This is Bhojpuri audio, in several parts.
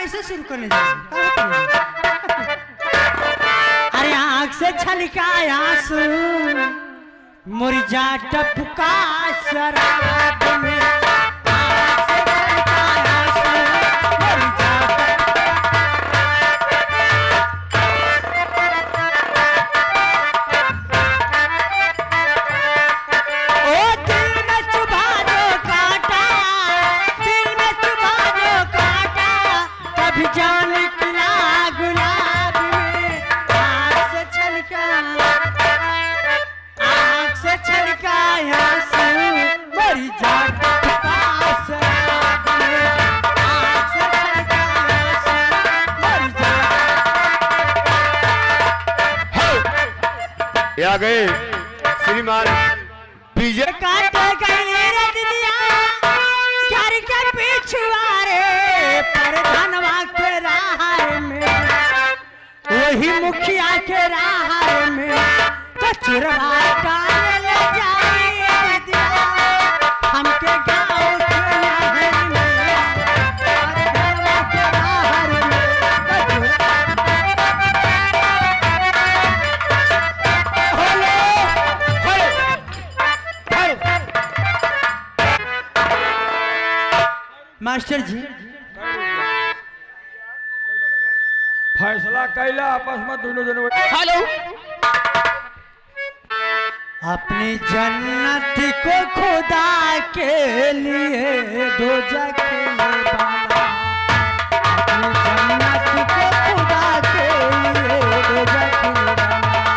कैसे शुरू करने जाए? अरे आँख से छलका आंसू मुरझा टपका शराब में, आँख से छलका आंसू मुरझा ओ दिल में चुभा जो काटा, दिल में चुभा जो काटा, कभी जान निकला गुलाब में, आँख से छलका आंसू मरी जाट का शराब में, आँख से छलका आंसू मरी जाट। आ गए श्रीमान विजय काटे गए रे दुनिया कर के पिछवारे, पर धनवा के राह में, वही मुखिया के राह में, तो चुरवा कान ले जाए दिया हमके गाँव के नहर में, और धनवा के राह में, मास्टर जी फैसला कैला आपस में दोनों जन। हेलो अपनी जन्नत को खुदा के लिए दो जगह बाना, अपनी जन्नत को खुदा के लिए दो जगह बाना।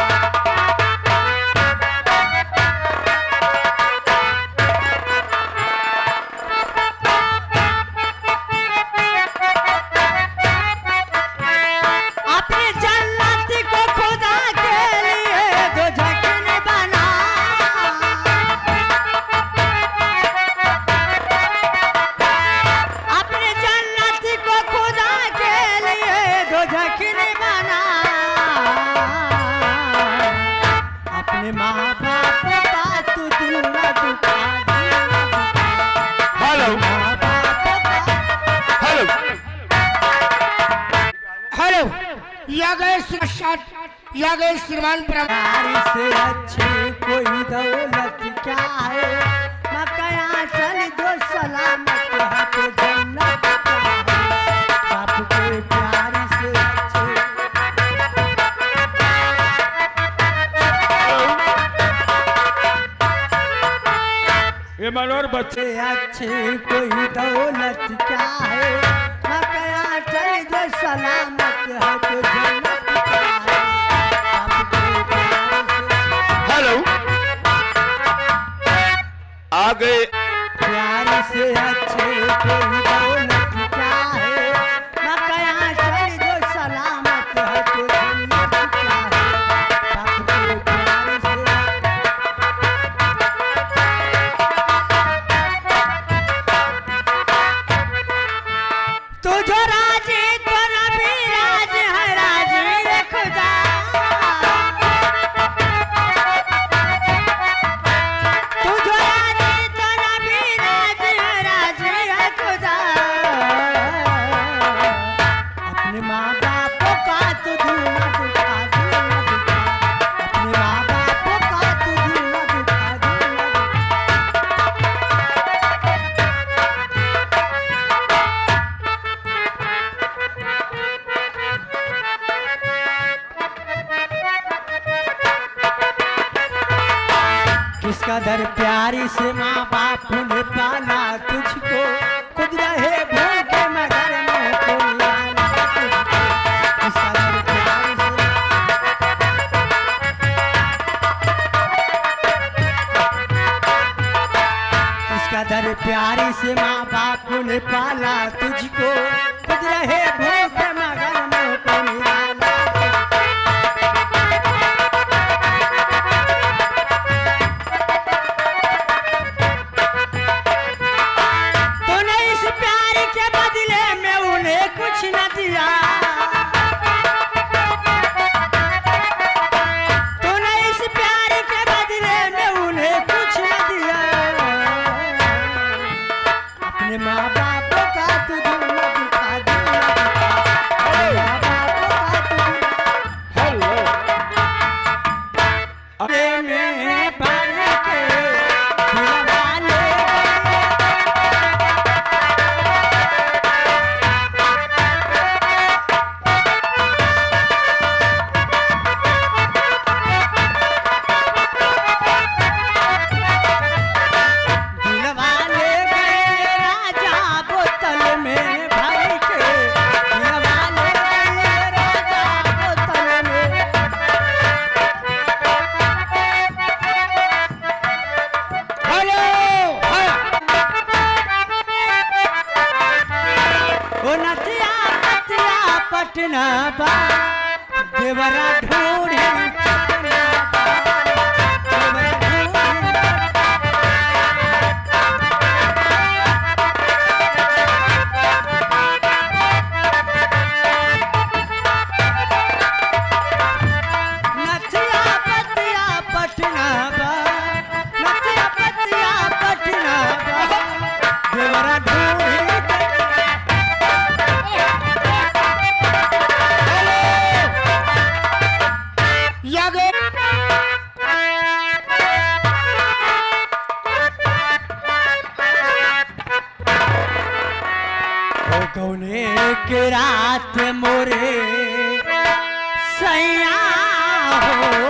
अपनी जन्नत को खुदा के लिए दो जगह बना, अपनी जन्नत को खुदा के लिए दो जगह बना, अपने माँ बाप का तू दिल न दुखा, हेलो माँ बाप का। हेलो हेलो या गए श्रीमान प्यार से अच्छी कोई दौलत क्या है, मकया चल दो सलामत है तो जन्नत क्या है, बाप के प्यार से अच्छी। ये मनोर बच्चे से अच्छी कोई दौलत क्या है, मकया चल दो सलामत है तो जन्नत क्या है, बाप के प्यार से। हेलो आ गए प्यार से अच्छे कोई दौलत क्या है, मकया चल दो सलामत है तो जन्नत क्या है, बाप के प्यार से। तू जो राजी तो नबी राज है, राजी रे खुदा, तू जो राजी तो नबी राज है, राजी है खुदा, अपने माँ बाप का तू दिल न दुखा, दिल न दुखा, अपने माँ बाप का तू दिल न दुखा, दिल न दुखा। किसका दर प्यारी से माँ बाप ने पाला तुझको, खुद रहे भूखे मगर मुँह को लाना तुझको, किसका दर प्यारी से। किसका दर प्यारी से माँ बाप ने पाला तुझको, खुद रहे भूखे मगर मुँह को लाना। तूने इस प्यार के बदले में उन्हें कुछ न दिया, तूने इस प्यार के बदले में उन्हें कुछ न दिया, अपने माँ बाप का तू दिल न दुखा, दिल न दुखा, नतिया नतिया पटना बा देवरा ढूंढे पटना बा, देवरा ढूंढे। नतिया पतिया पटना बा, नतिया पतिया पटना बा देवरा ढूंढे। कौने के रात मोरे सैया हो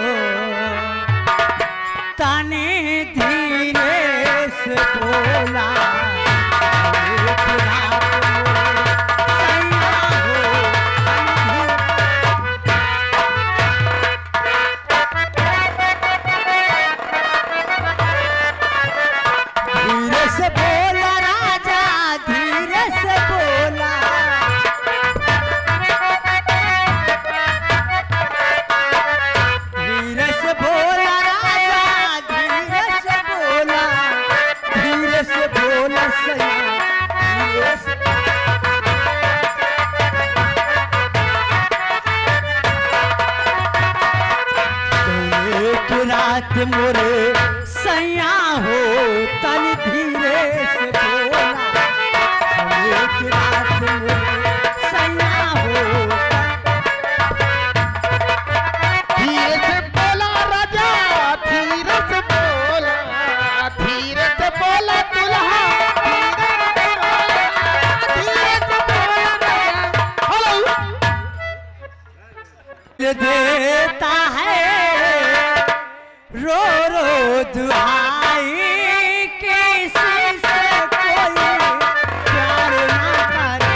तने धीरे से बोला, कौने के रात मोरे सैया हो धीरे से बोला राजा धीरे से बोला, धीरे से बोला राजा धीरे से बोला, धीरे से बोला सैया धीरे से। एक रात मोरे सैया हो तन धीरे से बोला, एक रात मोरे सैया हो धीरे से बोला राजा धीरे से बोला, धीरे से बोला दुल्हा धीरे से बोला। हेलो देता है रो रो दुआई किसी से कोई प्यार ना करे।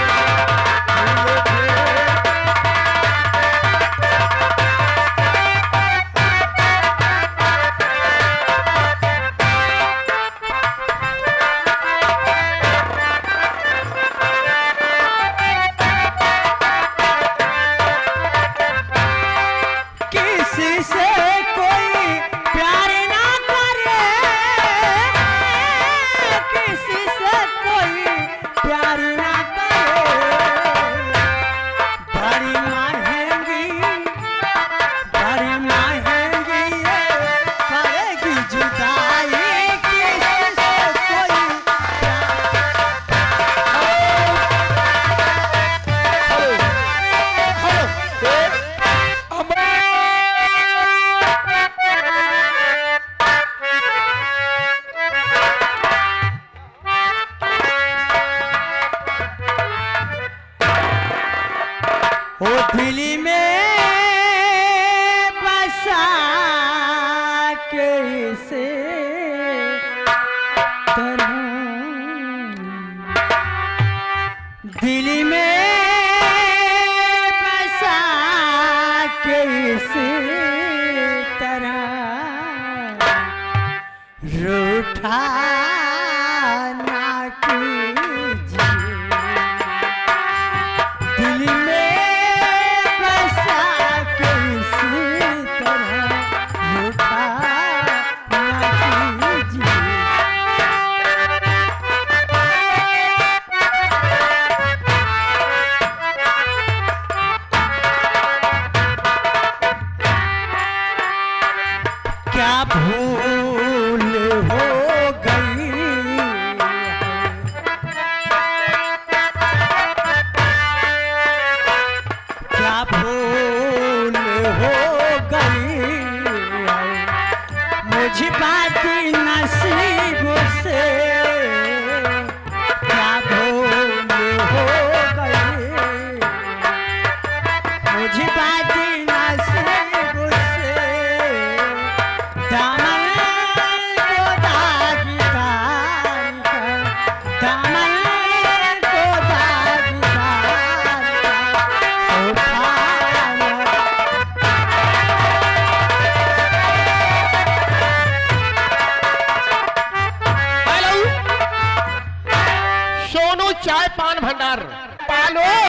किसी से कोई प्यार ना करे, किसी से कोई प्यार ना करे, बड़ी महंगी ये करेगी जुदाई किसी से कोई ओ दिल्ली में बसा के से दिल्ली में बसा के से तरह रूठा